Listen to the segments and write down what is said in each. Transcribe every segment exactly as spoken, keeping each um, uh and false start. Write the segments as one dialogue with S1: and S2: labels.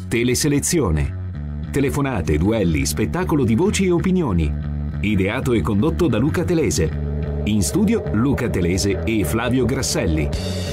S1: Teleselezione. Telefonate, duelli, spettacolo di voci e opinioni. Ideato e condotto da Luca Telese. In studio Luca Telese e Flavio Grasselli.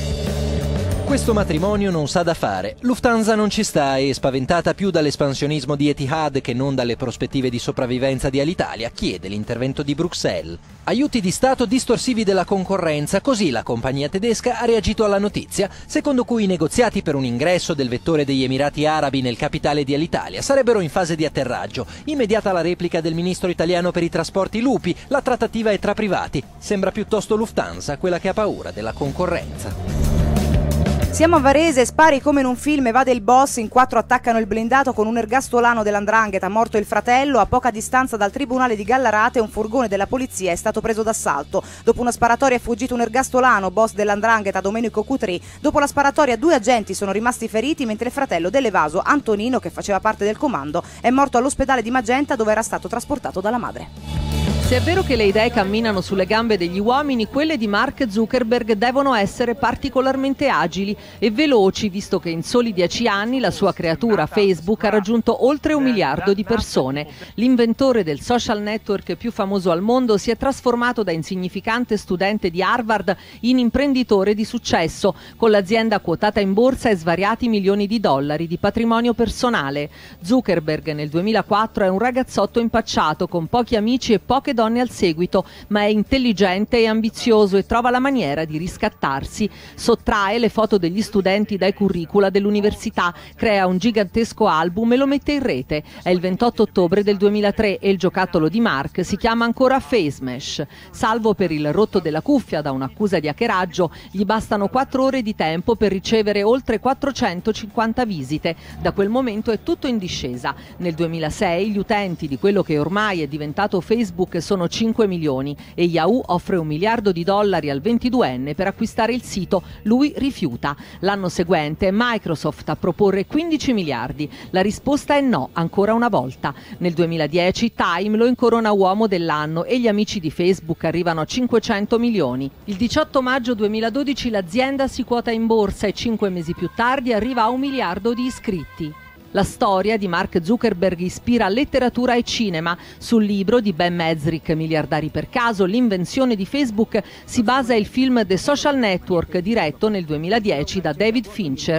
S2: Questo matrimonio non sa da fare. Lufthansa non ci sta e, spaventata più dall'espansionismo di Etihad che non dalle prospettive di sopravvivenza di Alitalia, chiede l'intervento di Bruxelles. Aiuti di Stato distorsivi della concorrenza, così la compagnia tedesca ha reagito alla notizia, secondo cui i negoziati per un ingresso del vettore degli Emirati Arabi nel capitale di Alitalia sarebbero in fase di atterraggio. Immediata la replica del ministro italiano per i trasporti Lupi, la trattativa è tra privati. Sembra piuttosto Lufthansa quella che ha paura della concorrenza.
S3: Siamo a Varese, spari come in un film, evade il boss, in quattro attaccano il blindato con un ergastolano dell'Andrangheta, morto il fratello. A poca distanza dal tribunale di Gallarate un furgone della polizia è stato preso d'assalto. Dopo una sparatoria è fuggito un ergastolano, boss dell'Andrangheta Domenico Cutri. Dopo la sparatoria due agenti sono rimasti feriti, mentre il fratello dell'evaso Antonino, che faceva parte del comando, è morto all'ospedale di Magenta dove era stato trasportato dalla madre.
S4: Se è vero che le idee camminano sulle gambe degli uomini, quelle di Mark Zuckerberg devono essere particolarmente agili e veloci, visto che in soli dieci anni la sua creatura Facebook ha raggiunto oltre un miliardo di persone. L'inventore del social network più famoso al mondo si è trasformato da insignificante studente di Harvard in imprenditore di successo, con l'azienda quotata in borsa e svariati milioni di dollari di patrimonio personale. Zuckerberg nel duemilaquattro è un ragazzotto impacciato, con pochi amici e poche donne al seguito, ma è intelligente e ambizioso e trova la maniera di riscattarsi. Sottrae le foto degli studenti dai curricula dell'università, crea un gigantesco album e lo mette in rete. È il ventotto ottobre del duemilatré e il giocattolo di Mark si chiama ancora FaceMesh. Salvo per il rotto della cuffia da un'accusa di hackeraggio, gli bastano quattro ore di tempo per ricevere oltre quattrocentocinquanta visite. Da quel momento è tutto in discesa. Nel duemilasei gli utenti di quello che ormai è diventato Facebook sono cinque milioni e Yahoo offre un miliardo di dollari al ventiduenne per acquistare il sito. Lui rifiuta. L'anno seguente è Microsoft a proporre quindici miliardi. La risposta è no, ancora una volta. Nel duemiladieci Time lo incorona uomo dell'anno e gli amici di Facebook arrivano a cinquecento milioni. Il diciotto maggio duemiladodici l'azienda si quota in borsa e cinque mesi più tardi arriva a un miliardo di iscritti. La storia di Mark Zuckerberg ispira letteratura e cinema. Sul libro di Ben Mezrich, Miliardari per caso, l'invenzione di Facebook, si basa il film The Social Network, diretto nel duemiladieci da David Fincher.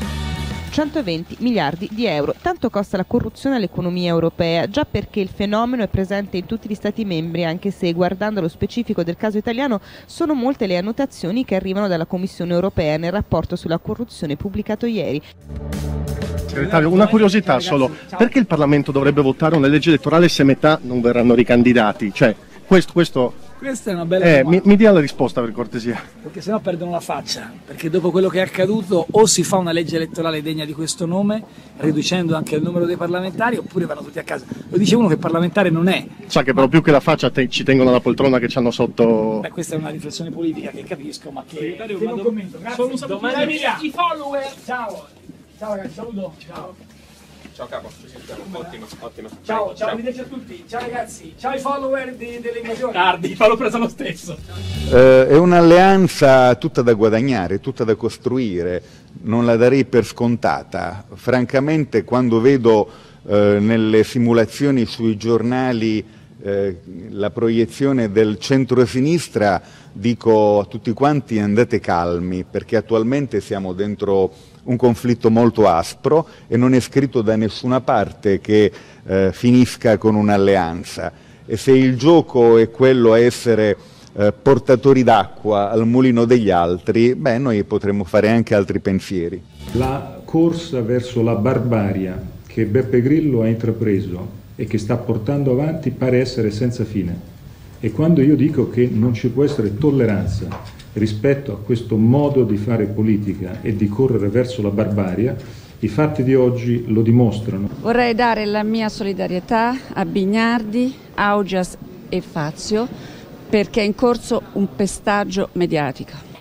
S5: centoventi miliardi di euro. Tanto costa la corruzione all'economia europea, già perché il fenomeno è presente in tutti gli Stati membri, anche se, guardando lo specifico del caso italiano, sono molte le annotazioni che arrivano dalla Commissione europea nel rapporto sulla corruzione pubblicato ieri.
S6: Segretario, una curiosità solo, perché il Parlamento dovrebbe votare una legge elettorale se metà non verranno ricandidati? Cioè, questo... questo...
S7: Questa è una bella
S6: eh,
S7: domanda.
S6: Mi, mi dia la risposta per cortesia.
S7: Perché sennò perdono la faccia, perché dopo quello che è accaduto o si fa una legge elettorale degna di questo nome, riducendo anche il numero dei parlamentari, oppure vanno tutti a casa. Lo dice uno che parlamentare non è.
S6: Sa che però più che la faccia te, ci tengono alla poltrona che ci hanno sotto...
S7: Beh, questa è una riflessione politica che capisco, ma che, che non
S8: do...
S7: commento. Grazie.
S8: Solo un saluto
S7: i follower. Ciao. Ciao ragazzi, saluto. Ciao.
S8: Ciao capo, ci sentiamo. Ottimo, ottimo.
S7: Ciao,
S8: Prego,
S7: ciao, arrivederci a tutti. Ciao ragazzi, ciao ai follower di, delle invasioni.
S8: Tardi, fallo preso lo stesso.
S9: Eh, è un'alleanza tutta da guadagnare, tutta da costruire, non la darei per scontata. Francamente, quando vedo eh, nelle simulazioni sui giornali eh, la proiezione del centro-sinistra, dico a tutti quanti andate calmi, perché attualmente siamo dentro un conflitto molto aspro e non è scritto da nessuna parte che eh, finisca con un'alleanza. E se il gioco è quello a essere eh, portatori d'acqua al mulino degli altri, beh, noi potremmo fare anche altri pensieri.
S10: La corsa verso la barbarie che Beppe Grillo ha intrapreso e che sta portando avanti pare essere senza fine. E quando io dico che non ci può essere tolleranza rispetto a questo modo di fare politica e di correre verso la barbarie, i fatti di oggi lo dimostrano.
S11: Vorrei dare la mia solidarietà a Bignardi, Augias e Fazio perché è in corso un pestaggio mediatico.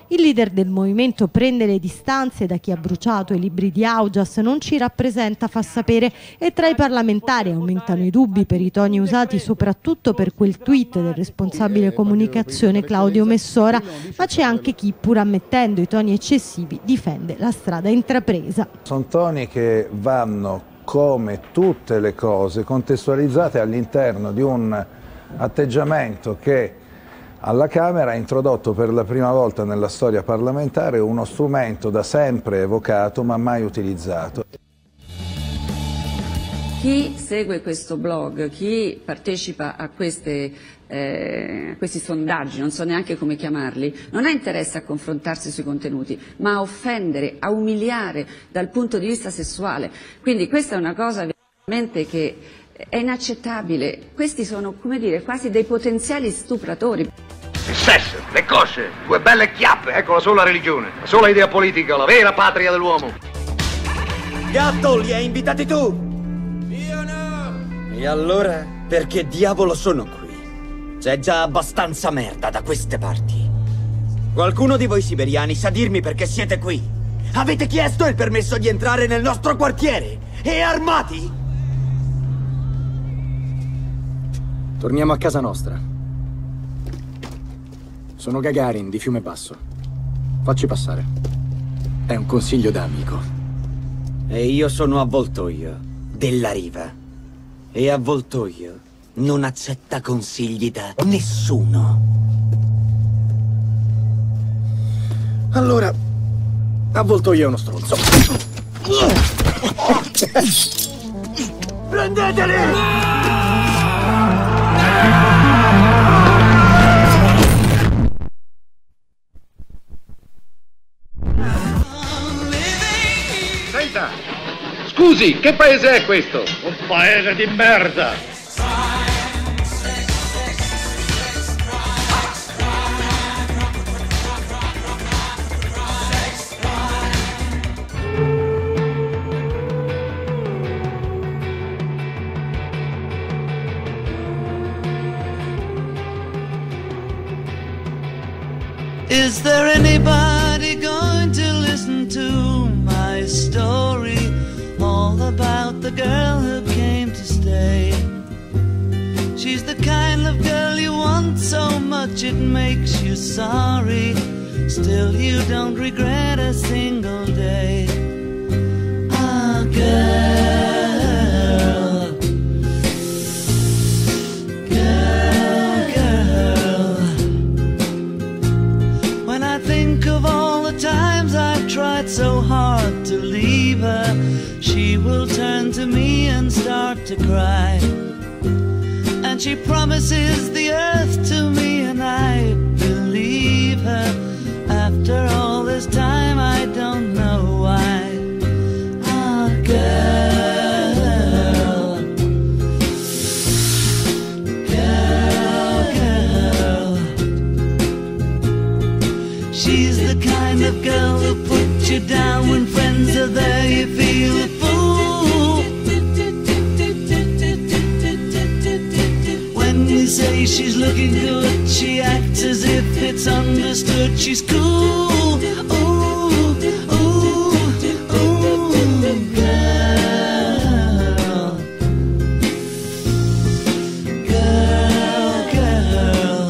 S12: Il leader del movimento prende le distanze da chi ha bruciato i libri di Augias, non ci rappresenta, fa sapere, e tra i parlamentari aumentano i dubbi per i toni usati soprattutto per quel tweet del responsabile comunicazione Claudio Messora, ma c'è anche chi, pur ammettendo i toni eccessivi, difende la strada intrapresa.
S13: Sono toni che vanno, come tutte le cose, contestualizzate all'interno di un atteggiamento che alla Camera ha introdotto per la prima volta nella storia parlamentare uno strumento da sempre evocato ma mai utilizzato.
S11: Chi segue questo blog, chi partecipa a queste, eh, questi sondaggi, non so neanche come chiamarli, non ha interesse a confrontarsi sui contenuti, ma a offendere, a umiliare dal punto di vista sessuale. Quindi questa è una cosa veramente che è inaccettabile. Questi sono, come dire, quasi dei potenziali stupratori.
S14: Il sesso, le cosce, due belle chiappe, ecco la sola religione, la sola idea politica, la vera patria dell'uomo.
S15: Gatto, li hai invitati tu? Io no! E allora, perché diavolo sono qui? C'è già abbastanza merda da queste parti. Qualcuno di voi siberiani sa dirmi perché siete qui? Avete chiesto il permesso di entrare nel nostro quartiere? E armati?
S16: Torniamo a casa nostra. Sono Gagarin di Fiumebasso. Facci passare. È un consiglio da amico.
S15: E io sono Avvoltoio, della Riva. E Avvoltoio non accetta consigli da nessuno.
S16: Allora, Avvoltoio è uno stronzo.
S15: Prendeteli!
S14: Senta, scusi, che paese è questo?
S6: Un paese di merda!
S17: Is there anybody going to listen to my story? All about the girl who came to stay. She's the kind of girl you want so much it makes you sorry. Still you don't regret a single day. Ah, girl. Tried so hard to leave her, she will turn to me and start to cry. And she promises the earth to me and I believe her. After all this time I don't know why. Ah, girl, girl, girl. She's the kind of girl who puts you down when friends are there, you feel a fool. When you say she's looking good, she acts as if it's understood she's cool. Ooh, ooh, ooh, girl. Girl, girl.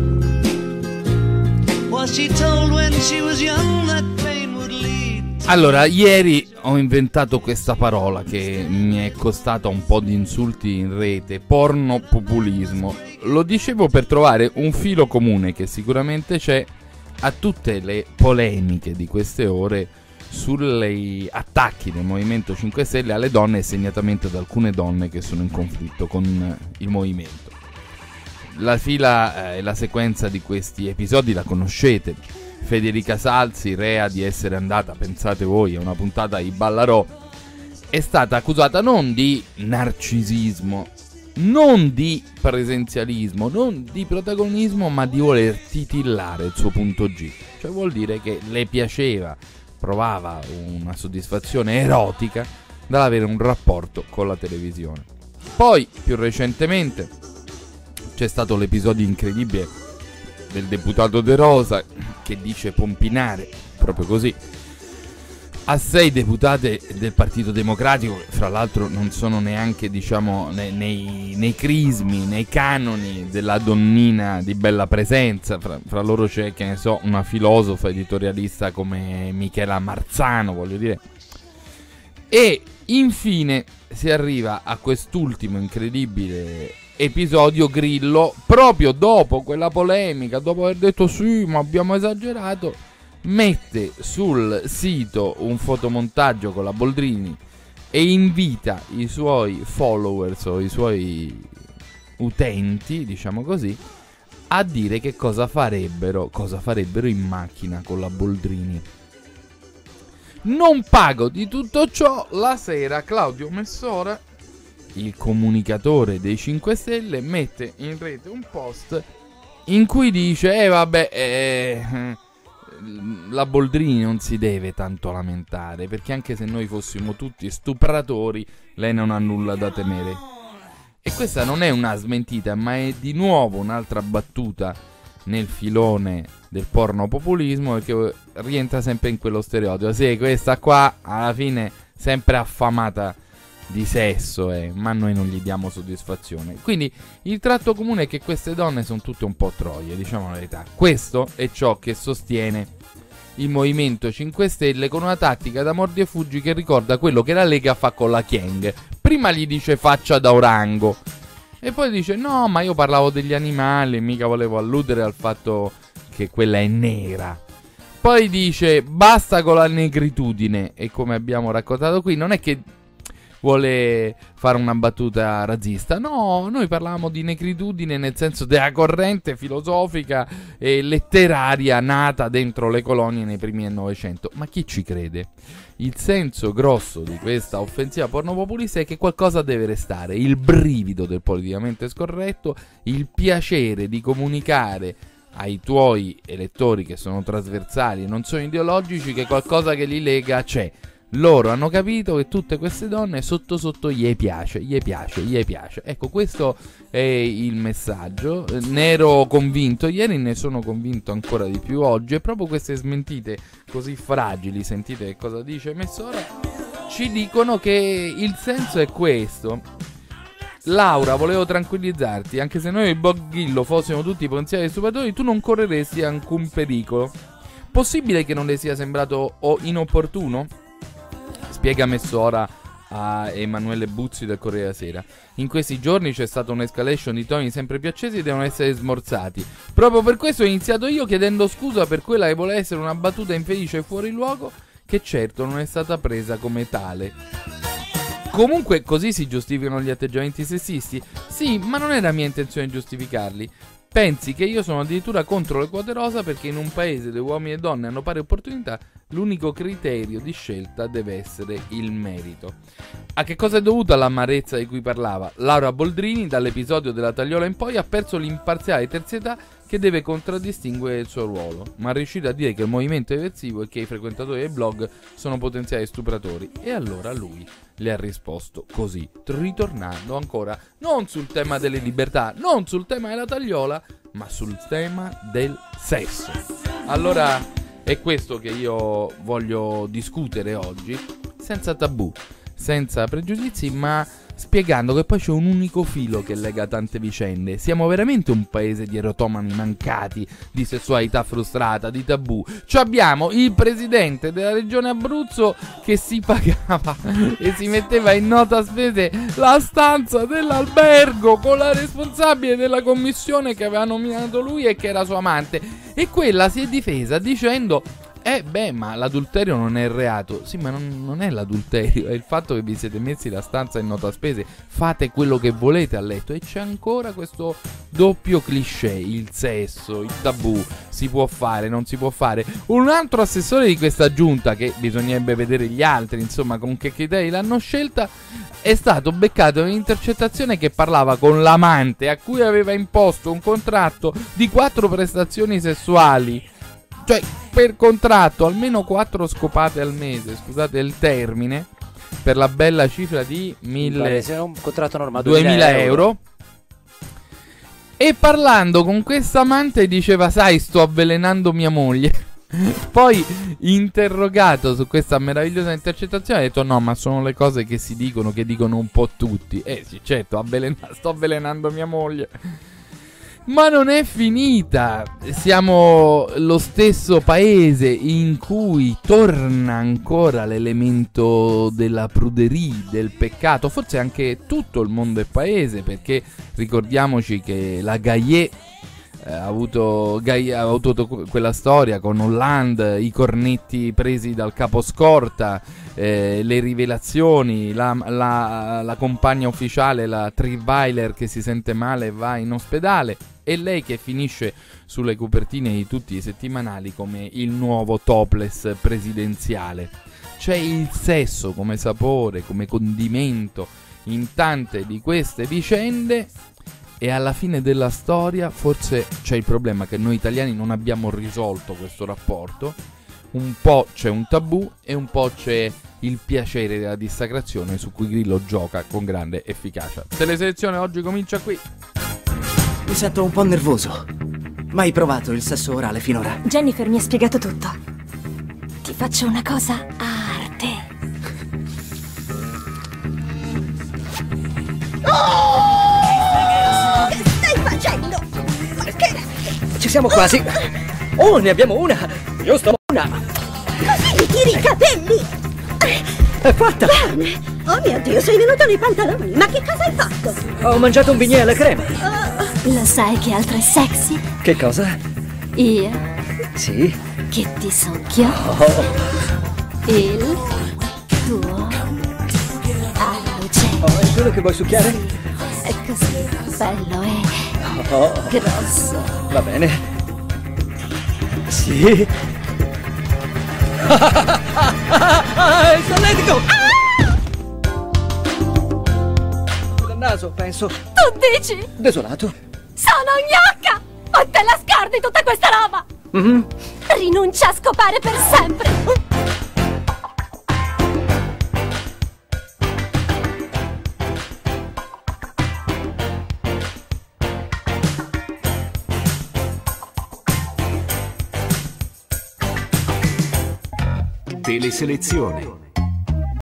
S17: Was she told when she was young that
S18: Allora, ieri ho inventato questa parola che mi è costata un po' di insulti in rete, pornopopulismo. Lo dicevo per trovare un filo comune che sicuramente c'è a tutte le polemiche di queste ore sugli attacchi del Movimento cinque Stelle alle donne e segnatamente ad alcune donne che sono in conflitto con il movimento. La fila e eh, la sequenza di questi episodi la conoscete. Federica Salzi, rea di essere andata, pensate voi, a una puntata di Ballarò, è stata accusata non di narcisismo, non di presenzialismo, non di protagonismo, ma di voler titillare il suo punto G. Cioè vuol dire che le piaceva, provava una soddisfazione erotica dall'avere un rapporto con la televisione. Poi, più recentemente, c'è stato l'episodio incredibile del deputato De Rosa, che dice pompinare, proprio così, a sei deputate del Partito Democratico, che fra l'altro non sono neanche, diciamo, nei, nei, nei crismi, nei canoni della donnina di bella presenza. Fra, fra loro c'è, che ne so, una filosofa editorialista come Michela Marzano, voglio dire. E infine si arriva a quest'ultimo incredibile episodio Grillo, proprio dopo quella polemica, dopo aver detto sì, ma abbiamo esagerato, mette sul sito un fotomontaggio con la Boldrini e invita i suoi followers o i suoi utenti, diciamo così, a dire che cosa farebbero, cosa farebbero in macchina con la Boldrini. Non pago di tutto ciò, la sera Claudio Messora, il comunicatore dei cinque Stelle, mette in rete un post in cui dice eh vabbè eh, la Boldrini non si deve tanto lamentare, perché anche se noi fossimo tutti stupratori, lei non ha nulla da temere. E questa non è una smentita, ma è di nuovo un'altra battuta nel filone del porno populismo, perché rientra sempre in quello stereotipo. Sì, questa qua alla fine sempre affamata di sesso, eh, ma noi non gli diamo soddisfazione. Quindi il tratto comune è che queste donne sono tutte un po' troie, diciamo la verità. Questo è ciò che sostiene il Movimento cinque Stelle, con una tattica da mordi e fuggi che ricorda quello che la Lega fa con la Chieng. Prima gli dice faccia da orango e poi dice no, ma io parlavo degli animali, mica volevo alludere al fatto che quella è nera. Poi dice basta con la negritudine, e come abbiamo raccontato qui non è che vuole fare una battuta razzista. No, noi parlavamo di negritudine nel senso della corrente filosofica e letteraria nata dentro le colonie nei primi del Novecento. Ma chi ci crede? Il senso grosso di questa offensiva pornopopulista è che qualcosa deve restare. Il brivido del politicamente scorretto, il piacere di comunicare ai tuoi elettori che sono trasversali e non sono ideologici che qualcosa che li lega c'è. Loro hanno capito che tutte queste donne sotto sotto gli piace, gli piace, gli piace. Ecco, questo è il messaggio. Ne ero convinto ieri, ne sono convinto ancora di più oggi. E proprio queste smentite così fragili, sentite che cosa dice Messora, ci dicono che il senso è questo. Laura, volevo tranquillizzarti, anche se noi e Boggillo fossimo tutti potenziali stupratori, tu non correresti alcun pericolo. Possibile che non le sia sembrato o inopportuno? Spiega Messora a Emanuele Buzzi del Corriere della Sera. In questi giorni c'è stata un'escalation di toni sempre più accesi e devono essere smorzati. Proprio per questo ho iniziato io chiedendo scusa per quella che voleva essere una battuta infelice e fuori luogo, che certo non è stata presa come tale. Comunque così si giustificano gli atteggiamenti sessisti? Sì, ma non era mia intenzione giustificarli. Pensi che io sono addirittura contro le quote rosa perché in un paese dove uomini e donne hanno pari opportunità l'unico criterio di scelta deve essere il merito. A che cosa è dovuta l'amarezza di cui parlava? Laura Boldrini dall'episodio della tagliola in poi ha perso l'imparziale terzietà che deve contraddistinguere il suo ruolo, ma è riuscita a dire che il movimento è eversivo e che i frequentatori del blog sono potenziali stupratori. E allora lui le ha risposto così, ritornando ancora non sul tema delle libertà, non sul tema della tagliola, ma sul tema del sesso. Allora è questo che io voglio discutere oggi, senza tabù, senza pregiudizi, ma spiegando che poi c'è un unico filo che lega tante vicende. Siamo veramente un paese di erotomani mancati, di sessualità frustrata, di tabù. Ci abbiamo il presidente della regione Abruzzo che si pagava e si metteva in nota spese la stanza dell'albergo con la responsabile della commissione che aveva nominato lui e che era sua amante, e quella si è difesa dicendo Eh beh, ma l'adulterio non è reato. Sì, ma non, non è l'adulterio, è il fatto che vi siete messi la stanza in nota spese. Fate quello che volete a letto. E c'è ancora questo doppio cliché: il sesso, il tabù, si può fare, non si può fare. Un altro assessore di questa giunta, che bisognerebbe vedere gli altri, insomma, con che criteri l'hanno scelta, è stato beccato in un'intercettazione che parlava con l'amante a cui aveva imposto un contratto di quattro prestazioni sessuali. Cioè, per contratto almeno quattro scopate al mese, scusate il termine, per la bella cifra di mille...
S19: Se era un contratto normale,
S18: duemila euro. E parlando con questa amante diceva: sai, sto avvelenando mia moglie. Poi, interrogato su questa meravigliosa intercettazione, ha detto: no, ma sono le cose che si dicono, che dicono un po' tutti. Eh sì, certo, avvelen- sto avvelenando mia moglie. Ma non è finita. Siamo lo stesso paese in cui torna ancora l'elemento della pruderie, del peccato. Forse anche tutto il mondo è paese, perché ricordiamoci che la Gaillet eh, ha avuto, Gaillet ha avuto quella storia con Hollande, i cornetti presi dal caposcorta, eh, le rivelazioni, la, la, la compagna ufficiale, la Trierweiler, che si sente male e va in ospedale. E lei che finisce sulle copertine di tutti i settimanali come il nuovo topless presidenziale. C'è il sesso come sapore, come condimento in tante di queste vicende, e alla fine della storia forse c'è il problema che noi italiani non abbiamo risolto questo rapporto. Un po' c'è un tabù e un po' c'è il piacere della dissacrazione, su cui Grillo gioca con grande efficacia. Teleselezione oggi comincia qui.
S19: Mi sento un po' nervoso. Mai provato il sesso orale finora?
S20: Jennifer mi ha spiegato tutto. Ti faccio una cosa a arte.
S19: Oh!
S20: Che stai facendo? Perché?
S19: Ci siamo quasi. Oh, ne abbiamo una. Giusto, una.
S20: Così mi tiri i capelli.
S19: È fatta.
S20: Bene. Oh mio Dio, sei venuto nei pantaloni. Ma che cosa hai fatto?
S19: Ho mangiato un bignè alla crema.
S20: Oh, lo sai che altro è sexy?
S19: Che cosa?
S20: Io
S19: Sì.
S20: che ti succhio.
S19: Oh.
S20: Il tuo alluce.
S19: Oh, è quello che vuoi succhiare?
S20: È così bello e
S19: Oh.
S20: grosso.
S19: Va bene. Sì. È solletico! Dal naso, penso.
S20: Tu dici?
S19: Desolato.
S20: Sono gnocca! Ma te la scordi tutta questa roba?
S19: Mm-hmm.
S20: Rinuncia a scopare per sempre!
S1: Teleselezione.